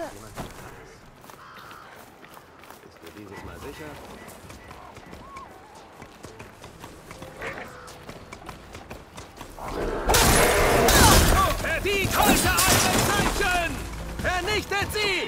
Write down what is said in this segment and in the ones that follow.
Jemand tut alles. Bist du dieses Mal sicher? Die Kreuzer Zeichen! Vernichtet sie!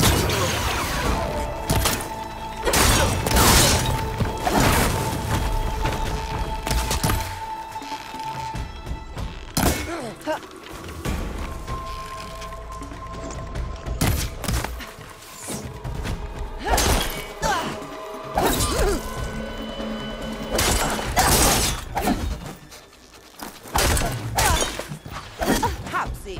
Hab sie!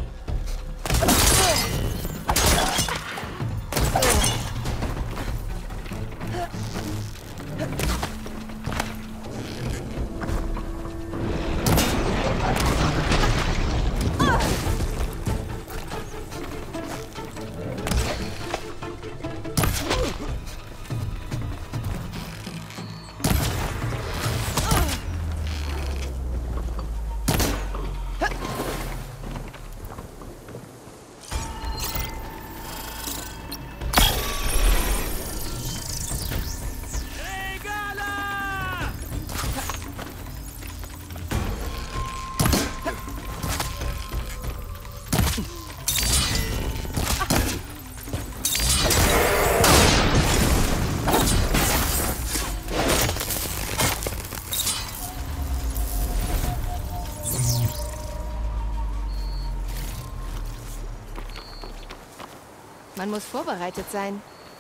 Man muss vorbereitet sein.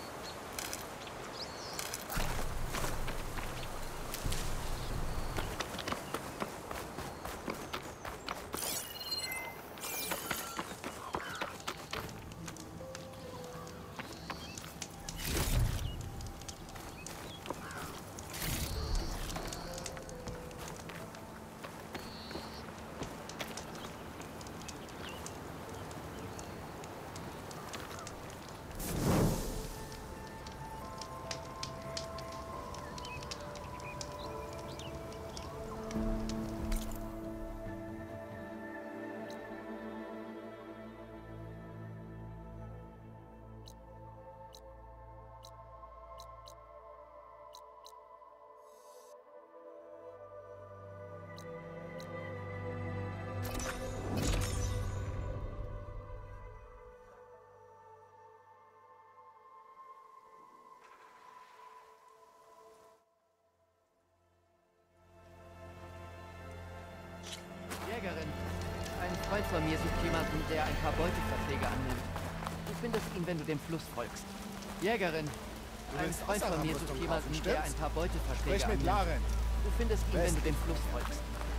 Jägerin, ein Freund von mir sucht jemanden, der ein paar Beuteverträge annimmt. Du findest ihn, wenn du dem Fluss folgst. Jägerin, ein Freund von mir sucht jemanden, der ein paar Beuteverträge annimmt. Du findest ihn, wenn du dem Fluss folgst.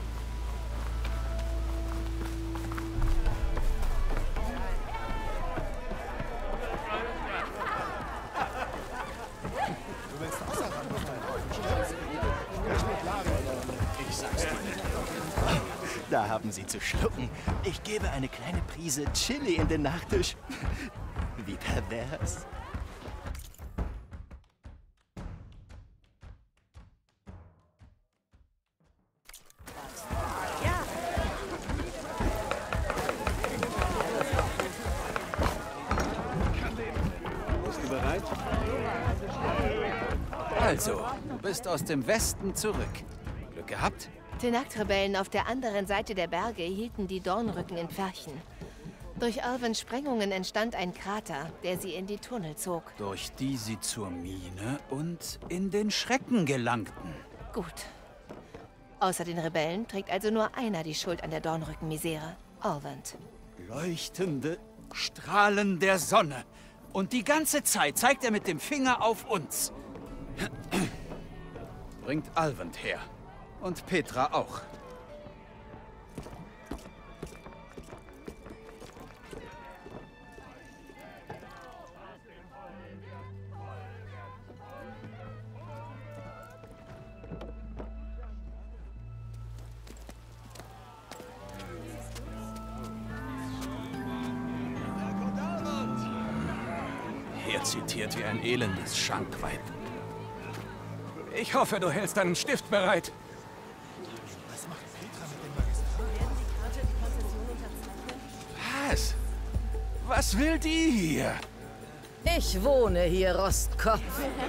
Du willst außerhalb stimmt's? Sprich mit Laren. Ich sag's dir. Da haben Sie zu schlucken. Ich gebe eine kleine Prise Chili in den Nachtisch. Wie pervers. Bist du bereit? Also, du bist aus dem Westen zurück. Glück gehabt? Tenakt-Rebellen auf der anderen Seite der Berge hielten die Dornrücken in Pferchen. Durch Alvins Sprengungen entstand ein Krater, der sie in die Tunnel zog. Durch die sie zur Mine und in den Schrecken gelangten. Gut. Außer den Rebellen trägt also nur einer die Schuld an der Dornrücken-Misere. Alvand. Leuchtende Strahlen der Sonne. Und die ganze Zeit zeigt er mit dem Finger auf uns. Bringt Alvand her. Und Petra auch. Er zitiert wie ein elendes Schankweib. Ich hoffe, du hältst deinen Stift bereit. Was macht Petra mit dem Magistrat? Was? Was will die hier? Ich wohne hier, Rostkopf.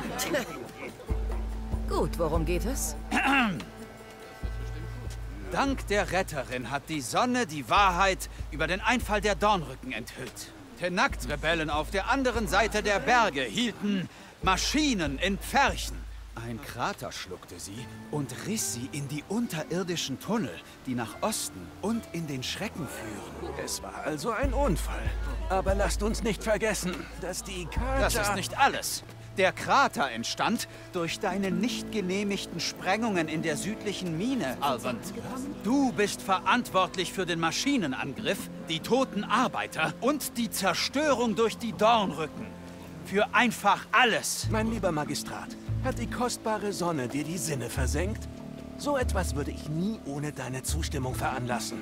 Gut, worum geht es? Dank der Retterin hat die Sonne die Wahrheit über den Einfall der Dornrücken enthüllt. Tenakt-Rebellen auf der anderen Seite der Berge hielten Maschinen in Pferchen. Ein Krater schluckte sie und riss sie in die unterirdischen Tunnel, die nach Osten und in den Schrecken führen. Es war also ein Unfall. Aber lasst uns nicht vergessen, dass die Kater... Das ist nicht alles. Der Krater entstand durch deine nicht genehmigten Sprengungen in der südlichen Mine, Alvand. Du bist verantwortlich für den Maschinenangriff, die toten Arbeiter und die Zerstörung durch die Dornrücken. Für einfach alles. Mein lieber Magistrat, hat die kostbare Sonne dir die Sinne versenkt? So etwas würde ich nie ohne deine Zustimmung veranlassen.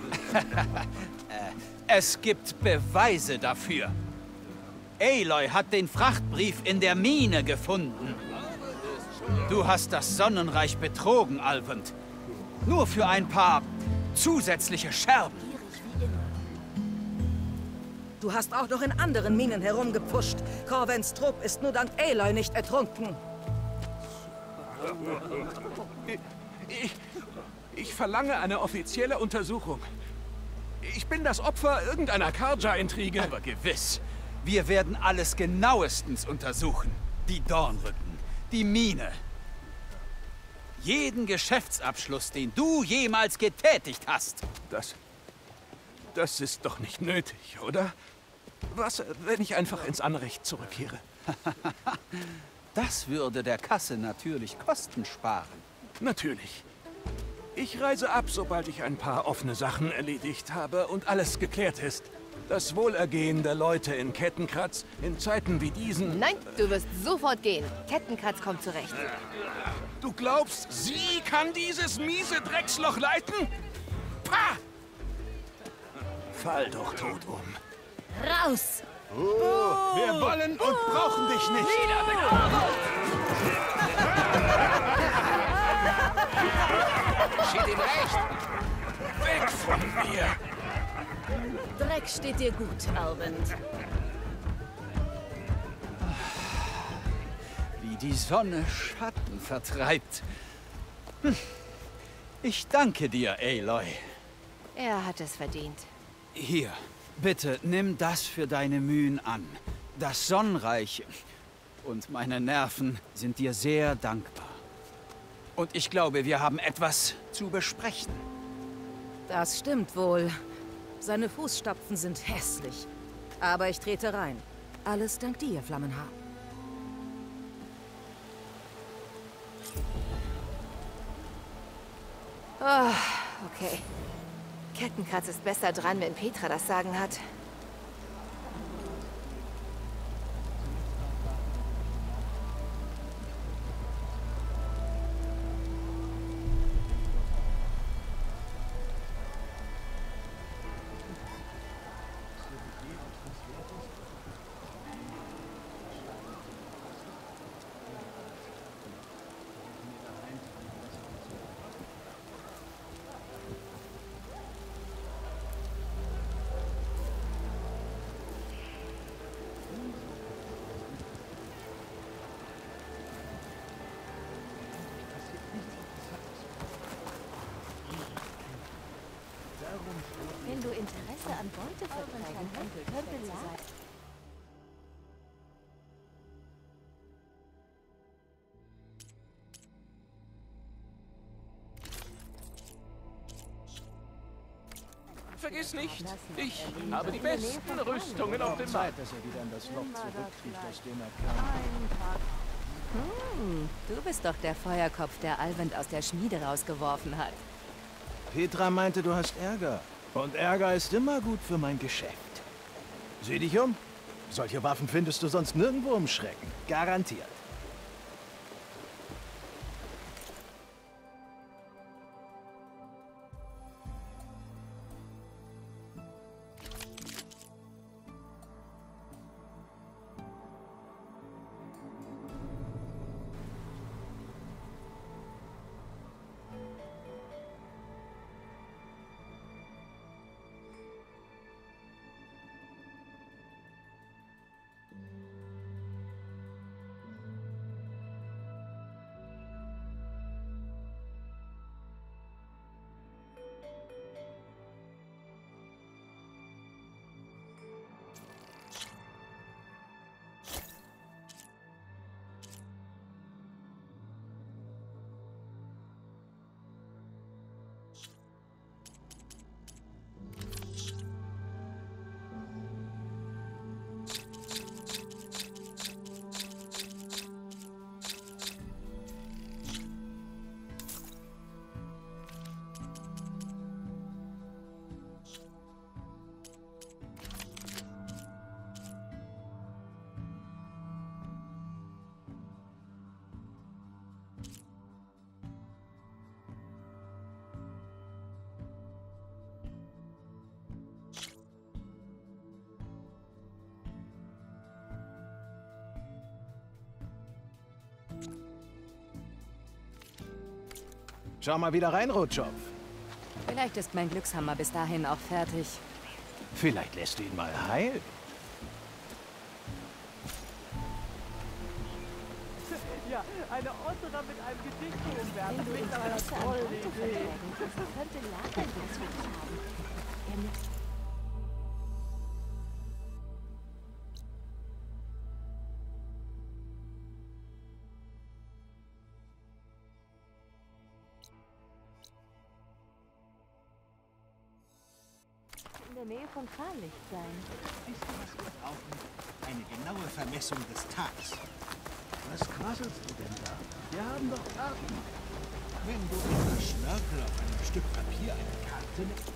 Es gibt Beweise dafür. Aloy hat den Frachtbrief in der Mine gefunden. Du hast das Sonnenreich betrogen, Alvand. Nur für ein paar zusätzliche Scherben. Du hast auch noch in anderen Minen herumgepfuscht. Corvins Trupp ist nur dank Aloy nicht ertrunken. Ich verlange eine offizielle Untersuchung. Ich bin das Opfer irgendeiner Karja-Intrige. Aber gewiss. Wir werden alles genauestens untersuchen. Die Dornrücken, die Mine. Jeden Geschäftsabschluss, den du jemals getätigt hast. Das ist doch nicht nötig, oder? Was, wenn ich einfach ins Anrecht zurückkehre? Das würde der Kasse natürlich Kosten sparen. Natürlich. Ich reise ab, sobald ich ein paar offene Sachen erledigt habe und alles geklärt ist. Das Wohlergehen der Leute in Kettenkratz in Zeiten wie diesen... Nein, du wirst sofort gehen. Kettenkratz kommt zurecht. Du glaubst, sie kann dieses miese Drecksloch leiten? Pah! Fall doch tot um. Raus! Wir wollen und brauchen dich nicht. Schied ihm recht! Weg von mir! Dreck steht dir gut, Alvand. Wie die Sonne Schatten vertreibt. Ich danke dir, Aloy. Er hat es verdient. Hier, bitte nimm das für deine Mühen an. Das Sonnenreich und meine Nerven sind dir sehr dankbar. Und ich glaube, wir haben etwas zu besprechen. Das stimmt wohl. Seine Fußstapfen sind hässlich. Aber ich trete rein. Alles dank dir, Flammenhaar. Okay. Kettenkratz ist besser dran, wenn Petra das Sagen hat. Wenn du Interesse an Beuteverträgen hast, könnte sein. Vergiss nicht, ich habe die besten Rüstungen auf dem Markt. Dass er wieder in das Loch zurückfliegt, aus dem er kam. Du bist doch der Feuerkopf, der Alvand aus der Schmiede rausgeworfen hat. Petra meinte, du hast Ärger. Und Ärger ist immer gut für mein Geschäft. Sieh dich um. Solche Waffen findest du sonst nirgendwo im Schrecken. Garantiert. Schau mal wieder rein, Rotschopf. Vielleicht ist mein Glückshammer bis dahin auch fertig. Vielleicht lässt du ihn mal heilen. Ja, eine Ottera mit einem Gedicht umwerfen. Wenn du Interesse an Autoverträgen hast, könnte Lager was für dich haben. Er mit in der Nähe von Fahrlicht sein. Wisst ihr, was wir brauchen? Eine genaue Vermessung des Tags. Was quasselst du denn da? Wir haben doch Karten. Wenn du mit Schnörkel auf einem Stück Papier eine Karte nimmst.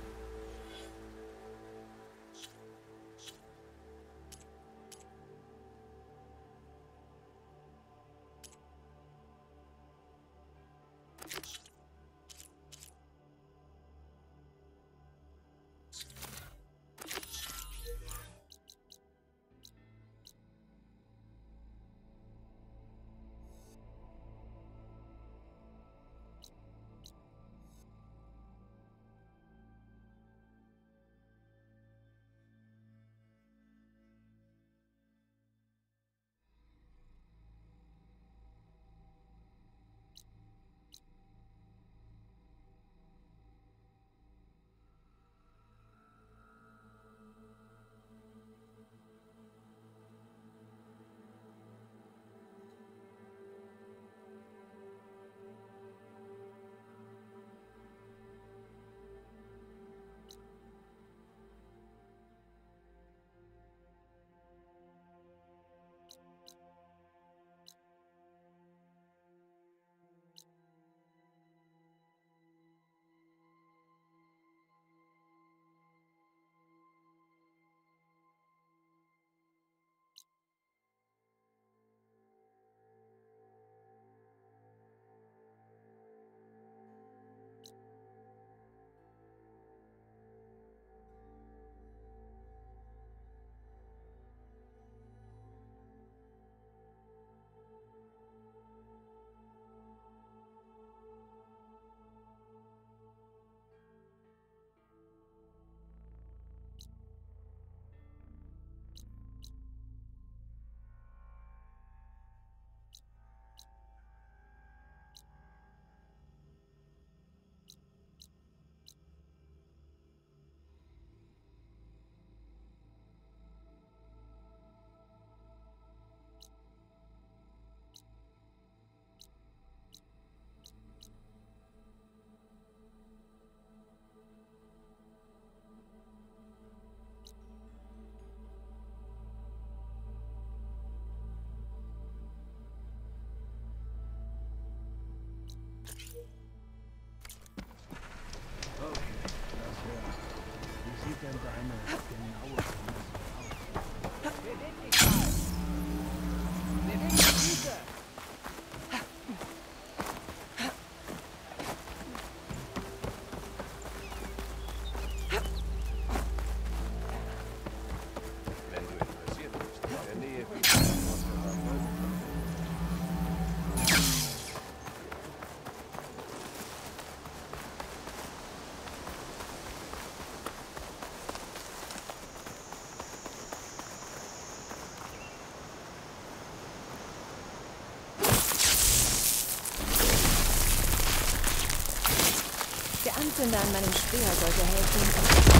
Der Anzünder an meinem Speer sollte helfen.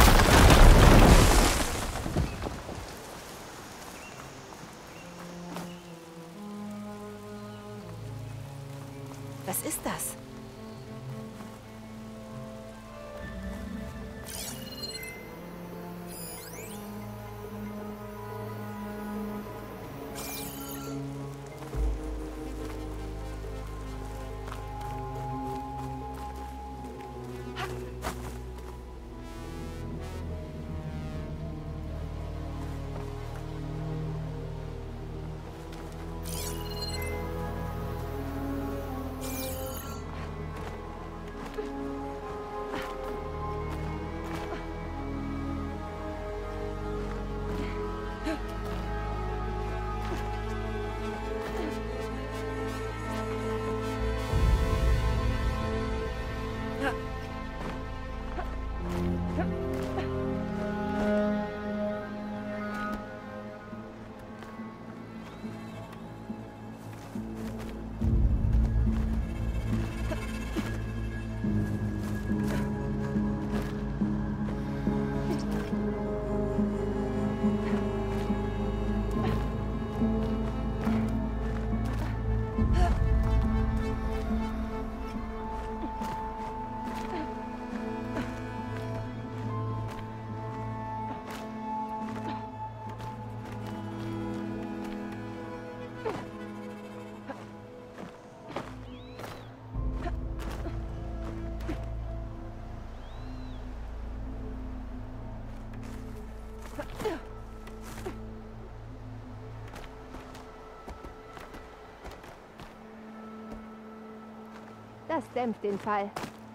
Was ist das? Das dämpft den Fall.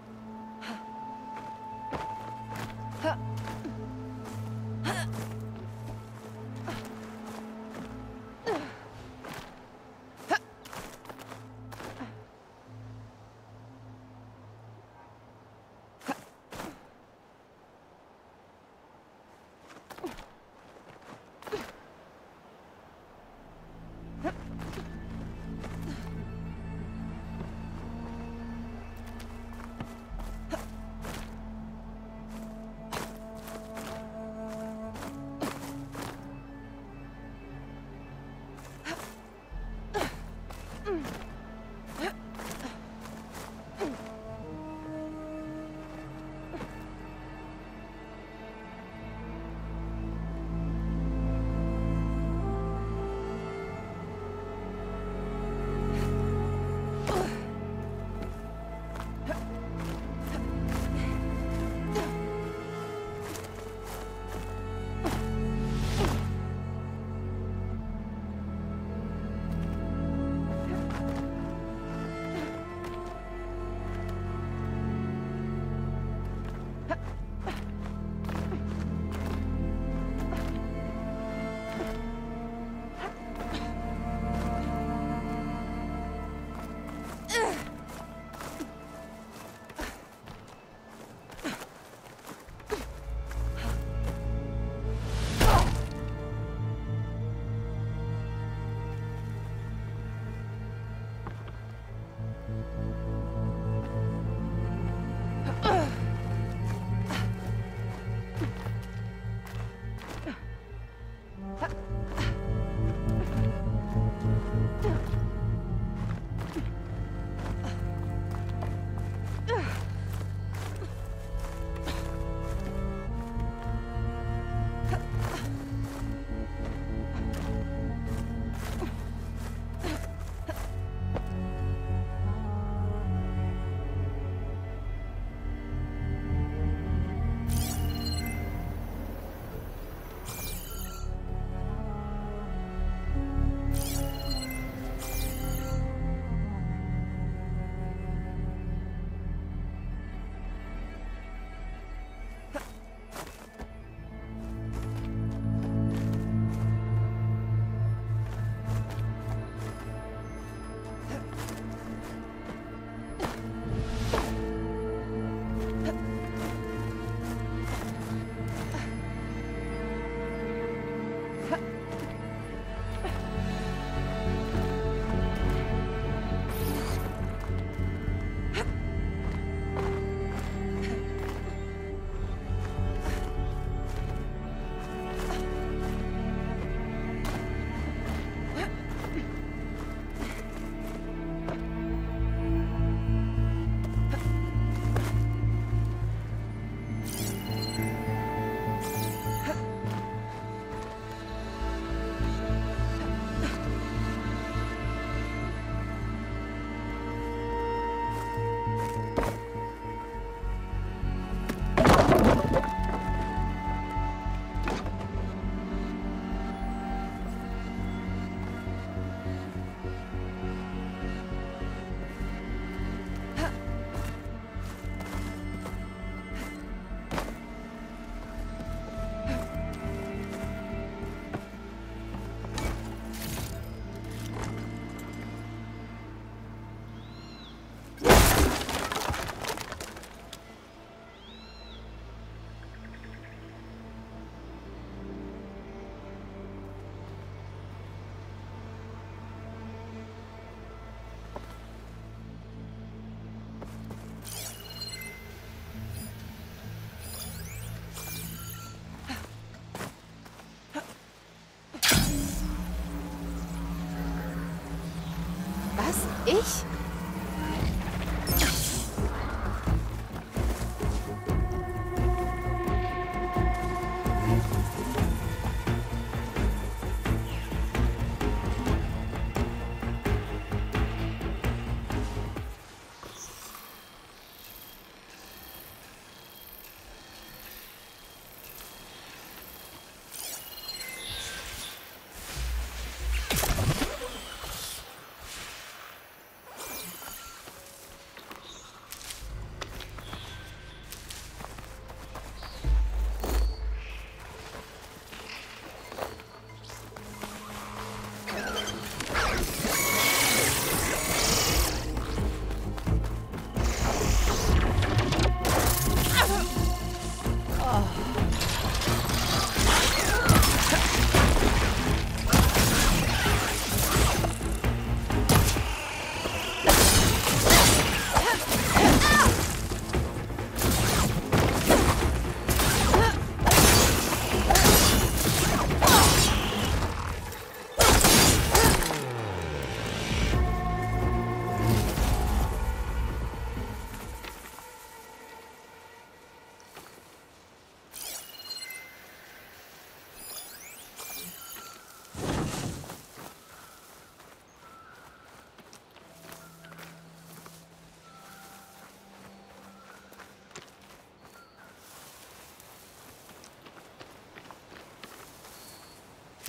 Ich?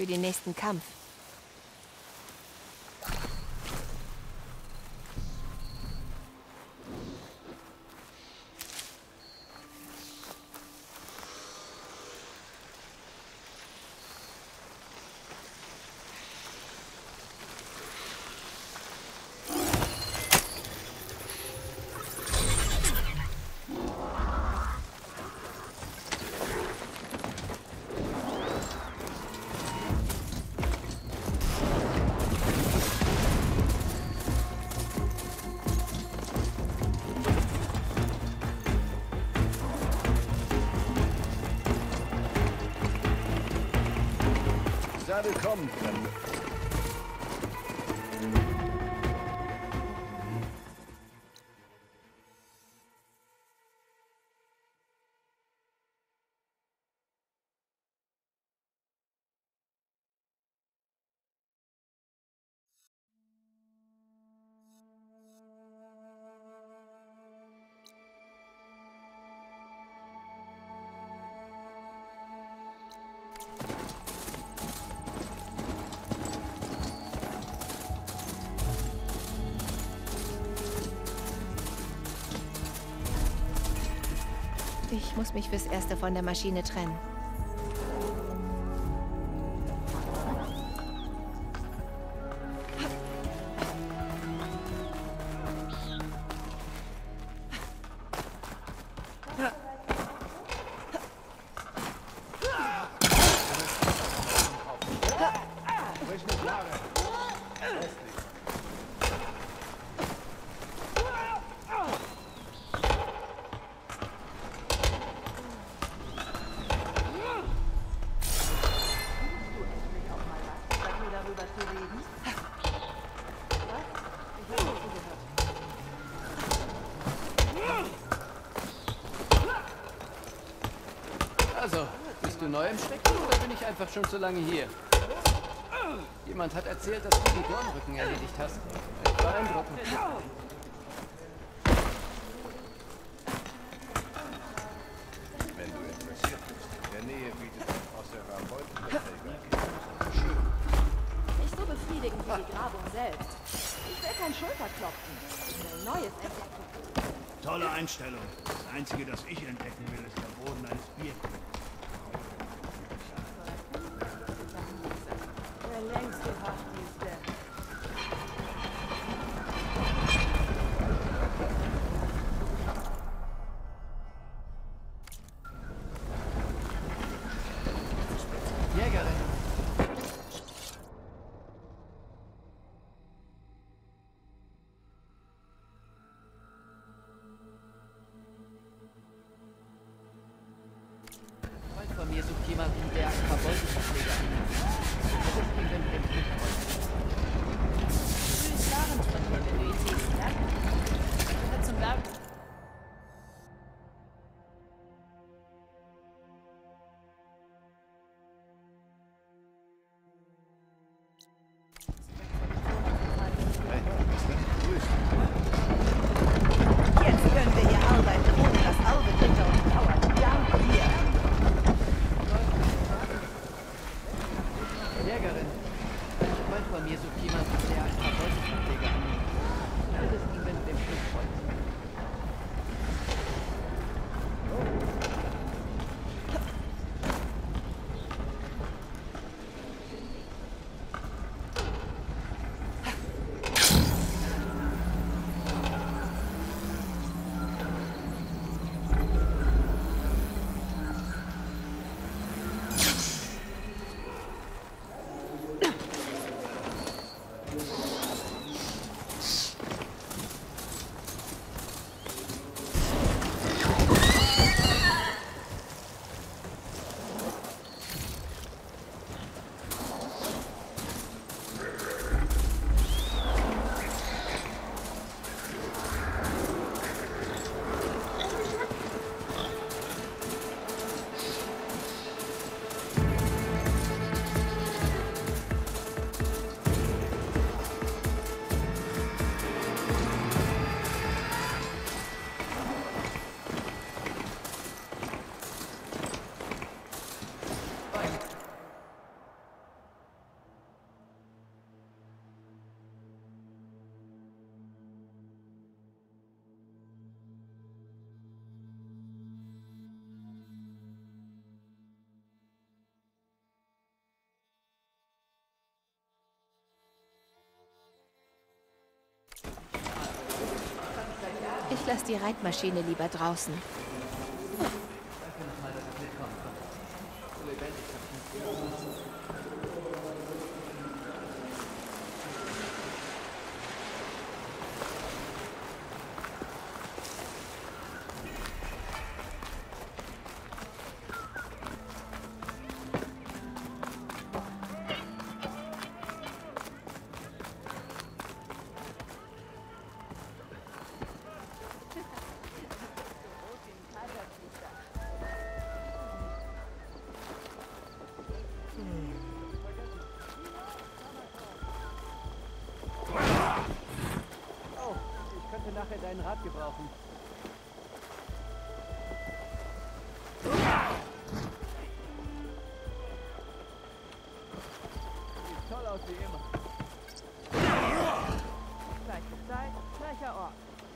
für den nächsten Kampf. Sei willkommen, Fremde. Ich muss mich fürs Erste von der Maschine trennen. Also, bist du neu im Stecken oder bin ich einfach schon zu lange hier? Jemand hat erzählt, dass du die Dornrücken erledigt hast. Beeindruckend. Wenn du interessiert bist, in der Nähe bietet ein Osserer Beutelverträger. Nicht so befriedigend wie die Grabung selbst. Ich will kein Schulterklopfen. Ich will Neues entdecken. Tolle Einstellung. Das Einzige, das ich entdecken will, ist der Boden eines Bierkrügs. Der längste Wachdienste. Jägerin. Freund von mir sucht jemanden, der ein paar Beutelverträge annimmt. Was ist ihm denn mit dem Fluchtbeutel? Grüß Larens von mir, wenn du ihn siehst, ja? Gehört zum Berg. Jetzt können wir hier arbeiten, ohne das Auge hinter uns dauert. Danke dir. Jägerin. Ein Freund von mir sucht jemanden, der ein paar Beutelverträge annimmt. Was ist ihm, wenn du dem Flucht folgst? Ich lasse die Reitmaschine lieber draußen. Nachher deinen Rat gebrauchen. Sieht toll aus wie immer. Gleiche Zeit, gleicher Ort.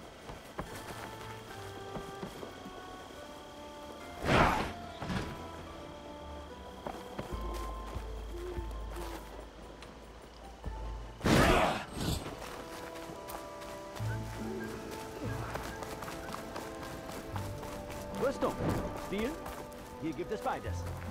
Rüstung. Stil? Hier gibt es beides.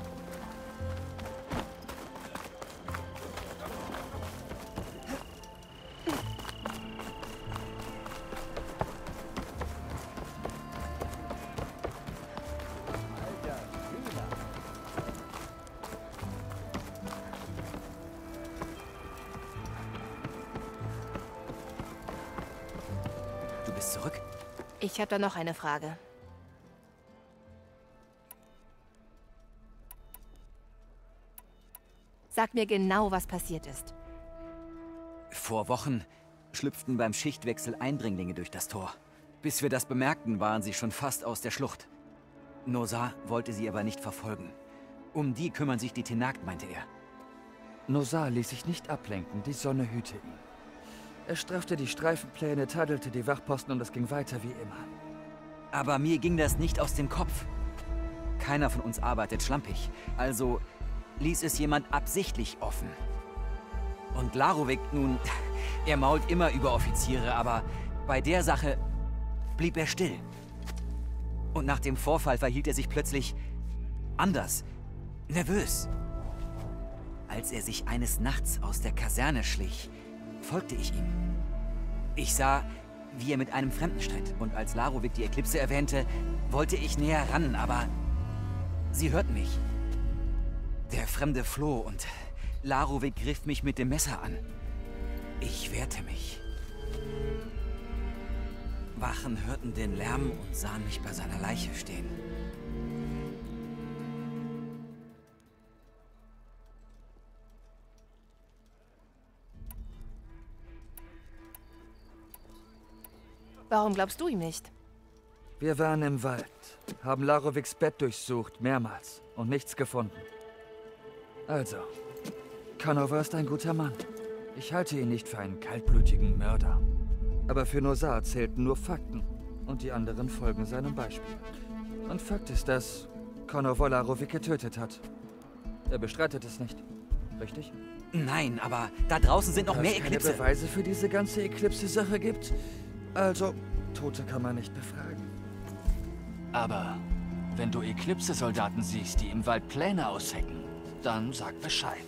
Du bist zurück? Ich habe da noch eine Frage. Sag mir genau, was passiert ist. Vor Wochen schlüpften beim Schichtwechsel Eindringlinge durch das Tor. Bis wir das bemerkten, waren sie schon fast aus der Schlucht. Nosar wollte sie aber nicht verfolgen. Um die kümmern sich die Tenakt, meinte er. Nosar ließ sich nicht ablenken, die Sonne hüte ihn. Er straffte die Streifenpläne, tadelte die Wachposten und es ging weiter wie immer. Aber mir ging das nicht aus dem Kopf. Keiner von uns arbeitet schlampig, also ließ es jemand absichtlich offen. Und Larovik nun, er mault immer über Offiziere, aber bei der Sache blieb er still. Und nach dem Vorfall verhielt er sich plötzlich anders, nervös. Als er sich eines Nachts aus der Kaserne schlich, folgte ich ihm. Ich sah, wie er mit einem Fremden stritt, und als Larovik die Eklipse erwähnte, wollte ich näher ran, aber sie hörten mich. Der Fremde floh und Larovik griff mich mit dem Messer an. Ich wehrte mich. Wachen hörten den Lärm und sahen mich bei seiner Leiche stehen. Warum glaubst du ihm nicht? Wir waren im Wald, haben Laroviks Bett durchsucht, mehrmals, und nichts gefunden. Also, Conover ist ein guter Mann. Ich halte ihn nicht für einen kaltblütigen Mörder. Aber für Nosar zählten nur Fakten, und die anderen folgen seinem Beispiel. Und Fakt ist, dass Conover Larovik getötet hat. Er bestreitet es nicht, richtig? Nein, aber da draußen sind noch mehr Eklipse. Wenn es keine Beweise für diese ganze Eklipse-Sache gibt, also, Tote kann man nicht befragen. Aber wenn du Eklipse-Soldaten siehst, die im Wald Pläne aushecken, dann sag Bescheid.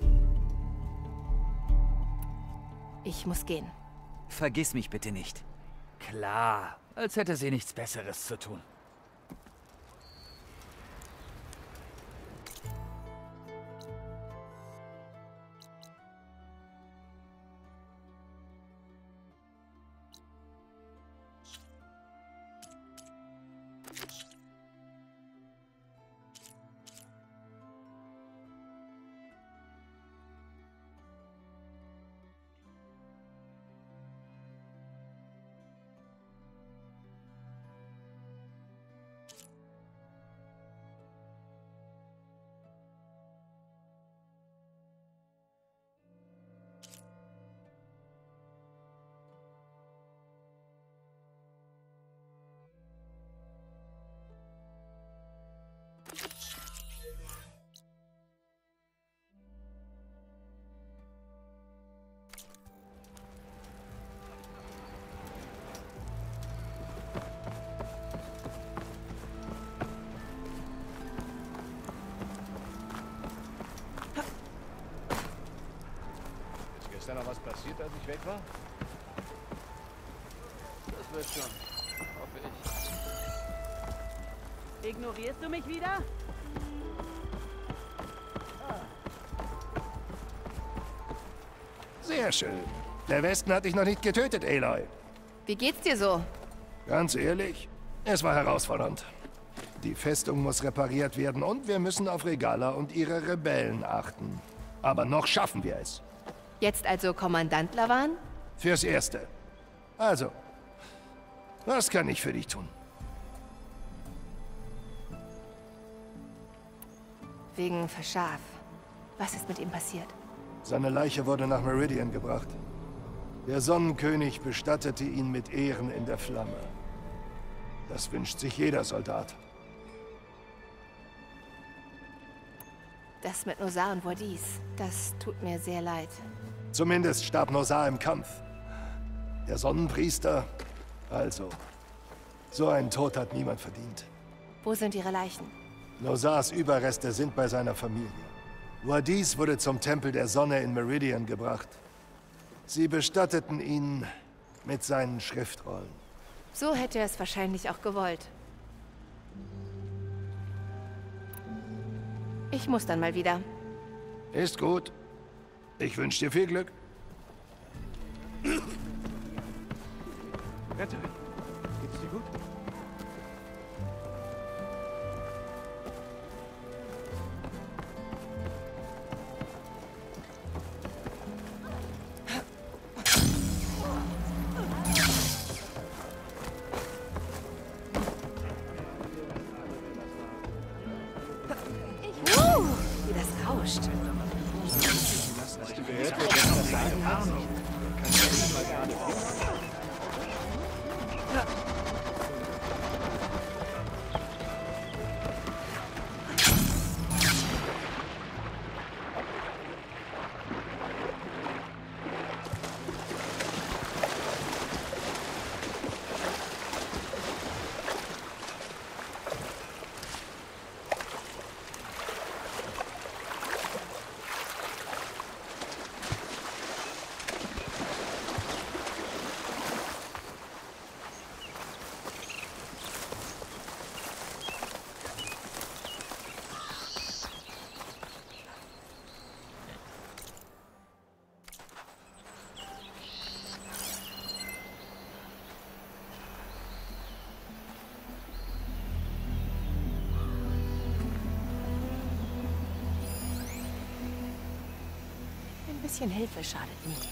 Ich muss gehen. Vergiss mich bitte nicht. Klar, als hätte sie nichts Besseres zu tun. da noch was passiert, als ich weg war? Das wird schon. Hoffe ich. Ignorierst du mich wieder? Sehr schön. Der Westen hat dich noch nicht getötet, Aloy. Wie geht's dir so? Ganz ehrlich, es war herausfordernd. Die Festung muss repariert werden und wir müssen auf Regala und ihre Rebellen achten. Aber noch schaffen wir es. Jetzt also Kommandant Lawan? Fürs Erste. Also, was kann ich für dich tun? Wegen Verschaf. Was ist mit ihm passiert? Seine Leiche wurde nach Meridian gebracht. Der Sonnenkönig bestattete ihn mit Ehren in der Flamme. Das wünscht sich jeder Soldat. Das mit Nosar und Wadis, das tut mir sehr leid. Zumindest starb Nosar im Kampf. Der Sonnenpriester, also, so einen Tod hat niemand verdient. Wo sind ihre Leichen? Nosars Überreste sind bei seiner Familie. Wadis wurde zum Tempel der Sonne in Meridian gebracht. Sie bestatteten ihn mit seinen Schriftrollen. So hätte er es wahrscheinlich auch gewollt. Ich muss dann mal wieder. Ist gut. Ich wünsche dir viel Glück. Retterin, geht's dir gut? Wie das rauscht. Hast du gehört, wer das sein Ahnung? Kannst du nicht mal gerade Ein bisschen Hilfe schadet nie.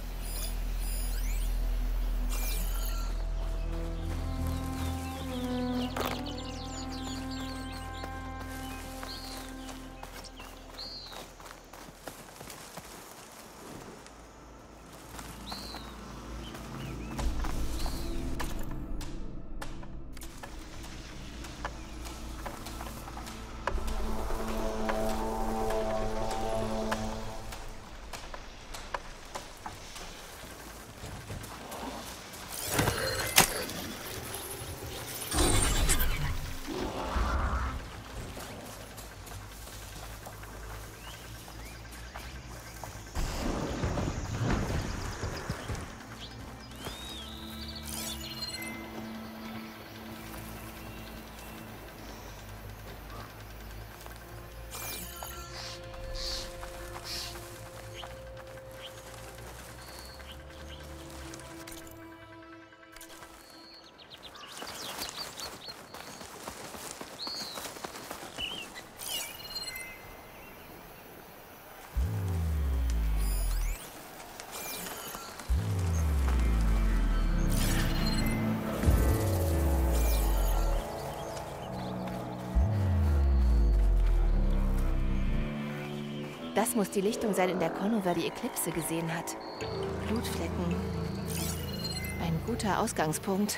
Das muss die Lichtung sein, in der Conover die Eklipse gesehen hat. Blutflecken. Ein guter Ausgangspunkt.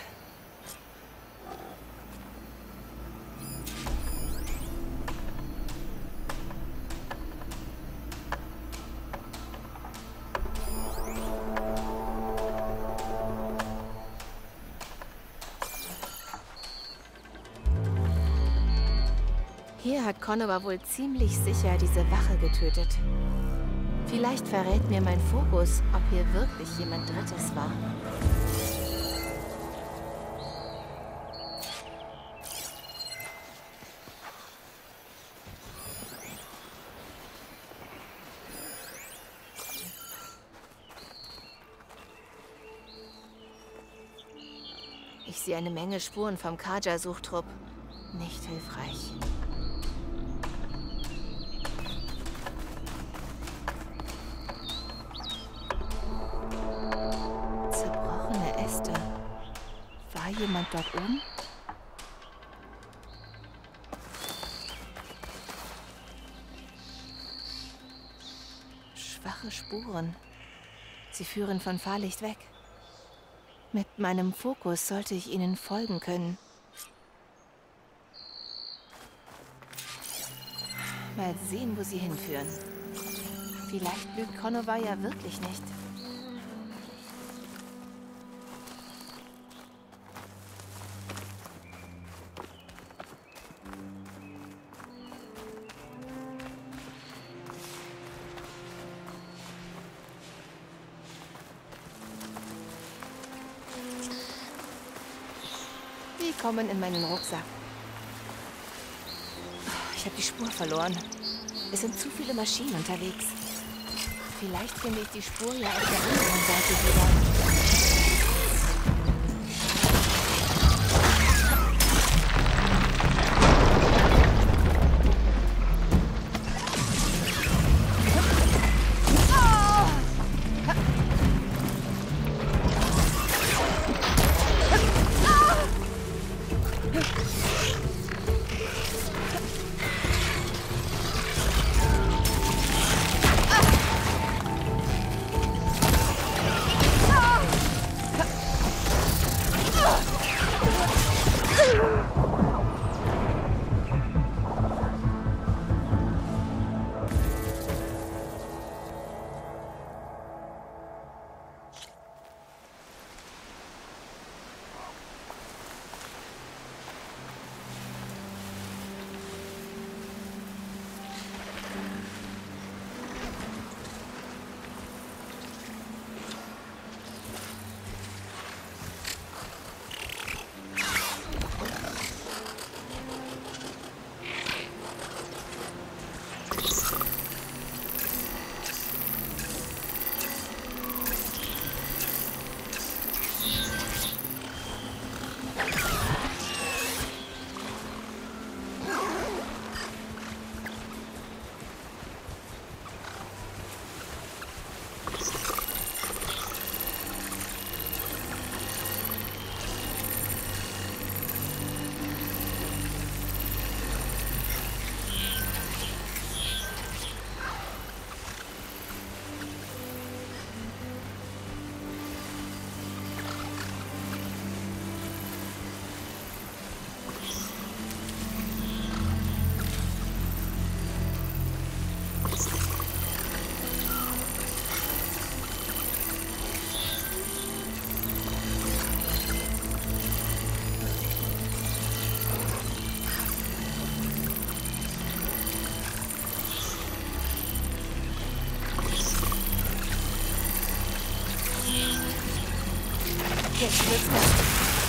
Hier hat Conover wohl ziemlich sicher diese Wache getötet. Vielleicht verrät mir mein Fokus, ob hier wirklich jemand Drittes war. Ich sehe eine Menge Spuren vom Kaja-Suchtrupp. Nicht hilfreich. Zerbrochene Äste. War jemand dort oben? Schwache Spuren. Sie führen von Fahrlicht weg. Mit meinem Fokus sollte ich ihnen folgen können. Mal sehen, wo sie hinführen. Vielleicht lügt Konova ja wirklich nicht. Die kommen in meinen Rucksack. Ich habe die Spur verloren. Es sind zu viele Maschinen unterwegs. Vielleicht finde ich die Spur ja auf der anderen Seite wieder. Jetzt wird's nass.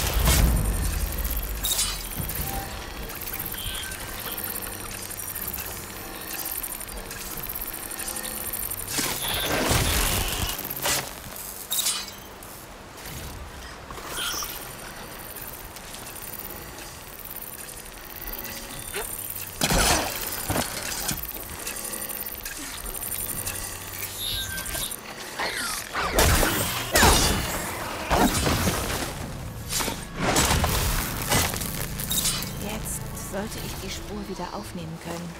Sollte ich die Spur wieder aufnehmen können.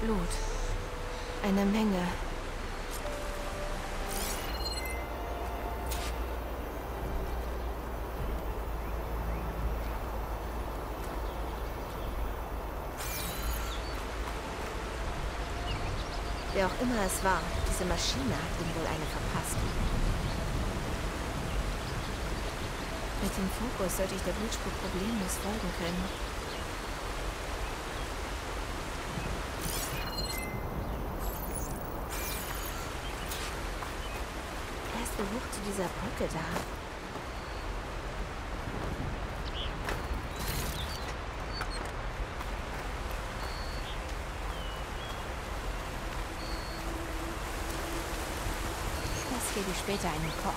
Blut. Eine Menge. Wer auch immer es war, diese Maschine hat ihm wohl eine verpasst. Mit dem Fokus sollte ich der Blutspur problemlos folgen können. Wo wucherte dieser Brücke da? Das gebe ich später einem Koch.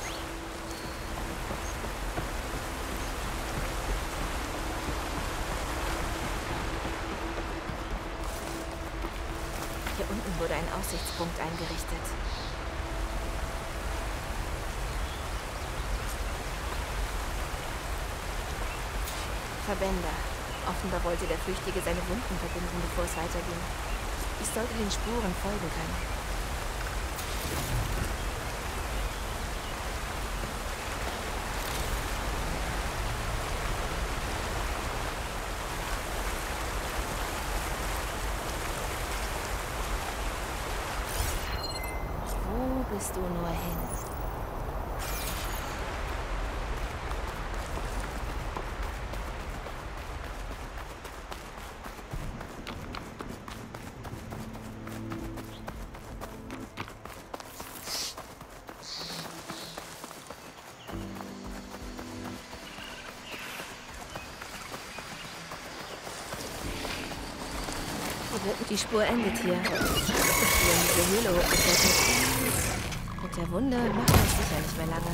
Hier unten wurde ein Aussichtspunkt eingerichtet. Verbänder. Offenbar wollte der Flüchtige seine Wunden verbinden, bevor es weiterging. Ich sollte den Spuren folgen können. Wo bist du nur hin? Die Spur endet hier. Ich bin in diese Höhle hochgeklettert. Mit der Wunde macht das sicher nicht mehr lange.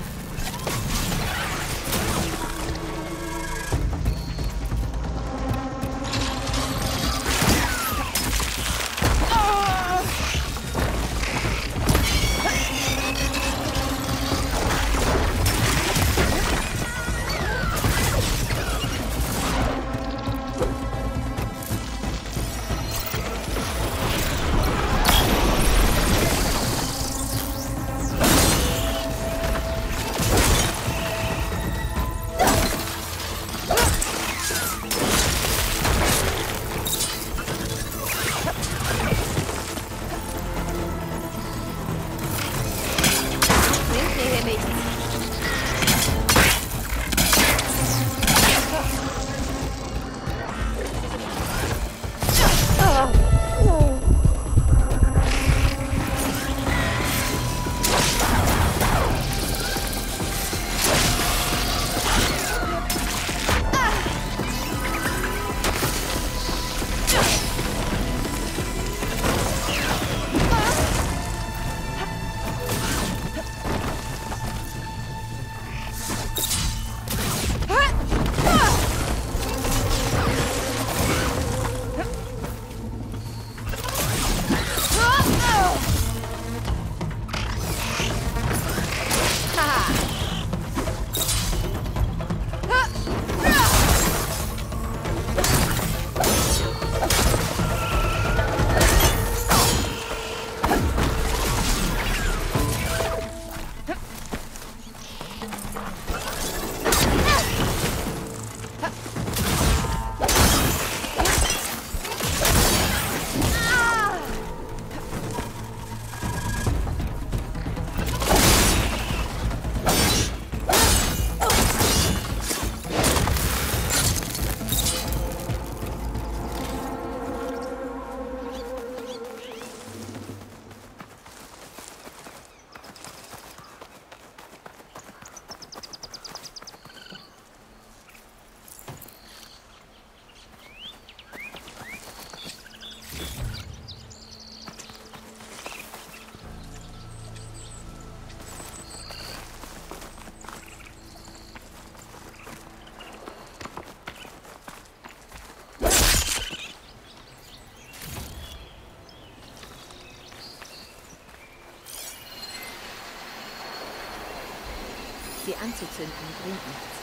Sie anzuzünden bringt nichts.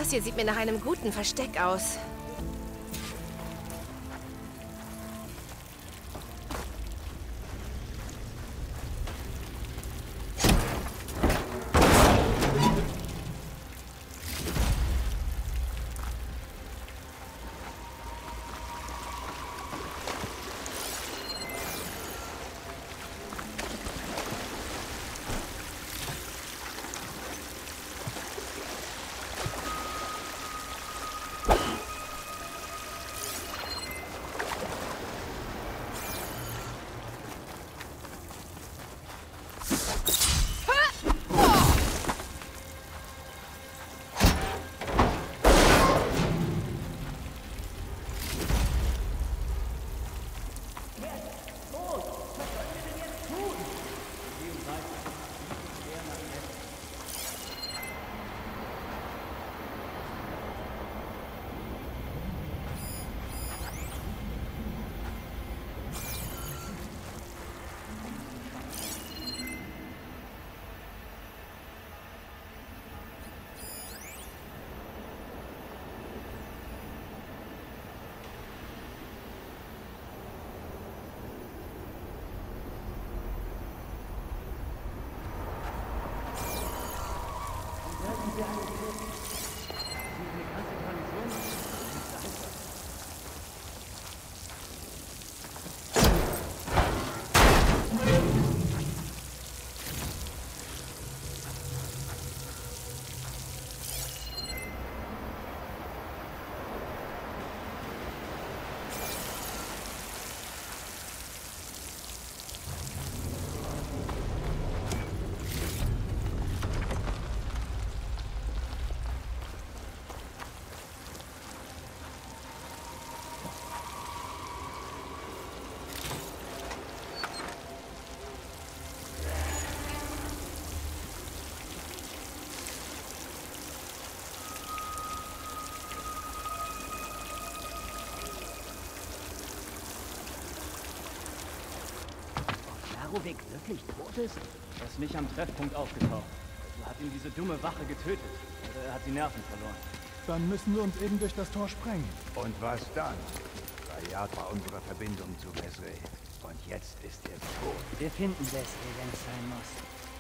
Das hier sieht mir nach einem guten Versteck aus. Larovik wirklich tot ist? Er ist nicht am Treffpunkt aufgetaucht. Also hat ihn diese dumme Wache getötet. Oder er hat die Nerven verloren. Dann müssen wir uns eben durch das Tor sprengen. Und was dann? Rayat war unsere Verbindung zu Vesre. Und jetzt ist er tot. Wir finden Vesre, wenn es sein muss.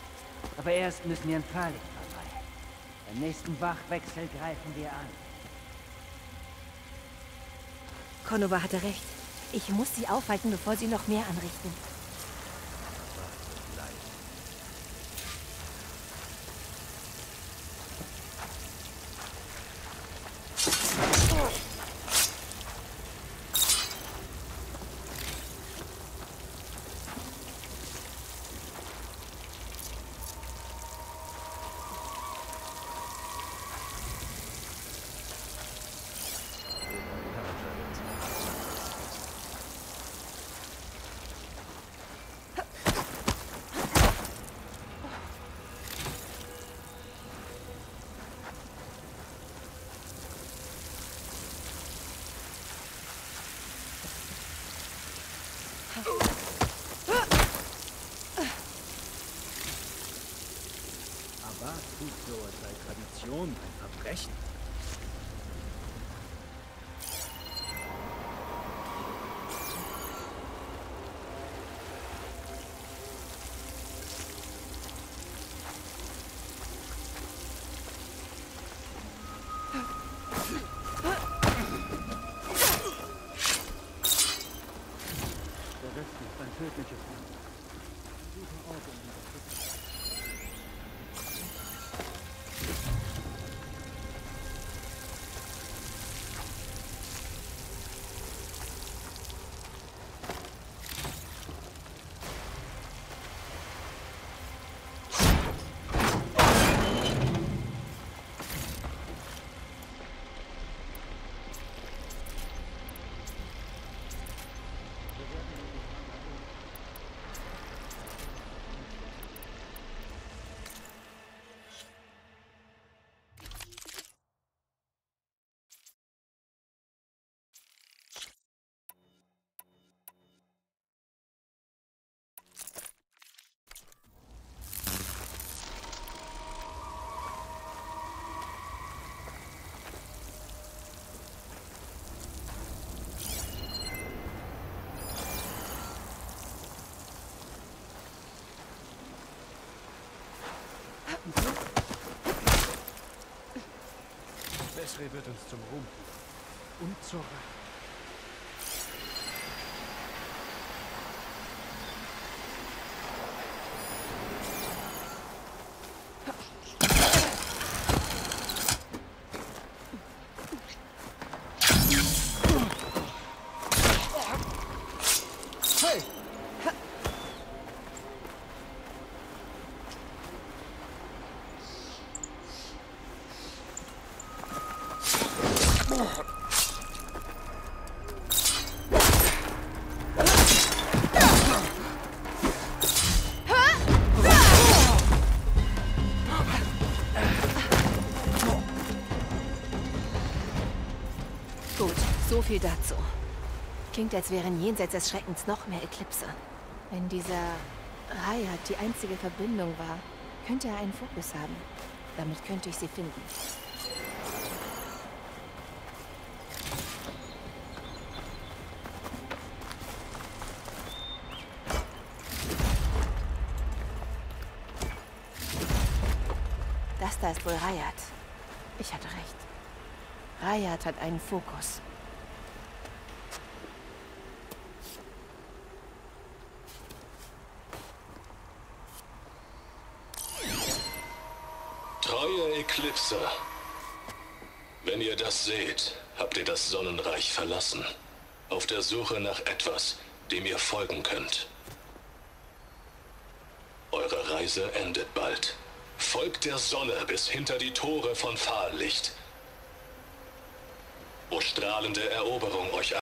Aber erst müssen wir an Falik vorbei. Beim nächsten Wachwechsel greifen wir an. Konova hatte recht. Ich muss sie aufhalten, bevor sie noch mehr anrichten. Aber tut so, als sei Tradition ein Verbrechen. Der Westen ist ein tödliches Land. Gute Orte, um das zu Atre wird uns zum Ruhm führen. Und zur Rache. Gut, so viel dazu. Klingt, als wären jenseits des Schreckens noch mehr Eklipse. Wenn dieser Rayat die einzige Verbindung war, könnte er einen Fokus haben. Damit könnte ich sie finden. Das da ist wohl Rayat. Ich hatte recht. Rayat hat einen Fokus. Treue Eklipser. Wenn ihr das seht, habt ihr das Sonnenreich verlassen. Auf der Suche nach etwas, dem ihr folgen könnt. Eure Reise endet bald. Folgt der Sonne bis hinter die Tore von Fahllicht, wo strahlende Eroberung euch